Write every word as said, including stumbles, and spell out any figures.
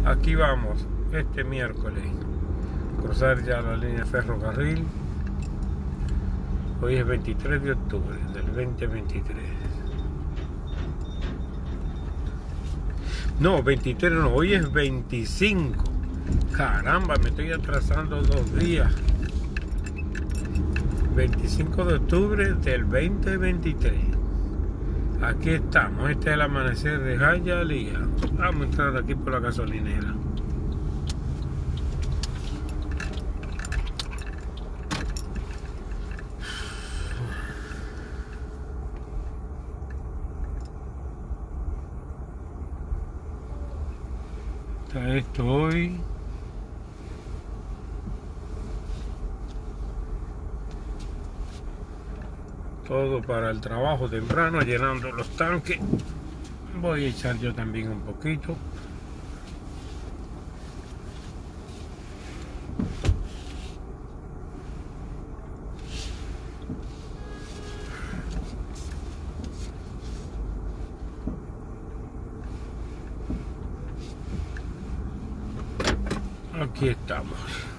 Aquí vamos, este miércoles, cruzar ya la línea de ferrocarril. Hoy es veintitrés de octubre del veinte veintitrés. No, veintitrés no, hoy es veinticinco. Caramba, me estoy atrasando dos días. veinticinco de octubre del veinte veintitrés. Aquí estamos, este es el amanecer de Hialeah. Vamos a entrar aquí por la gasolinera. Está esto hoy. Todo para el trabajo temprano, llenando los tanques. Voy a echar yo también un poquito. Aquí estamos.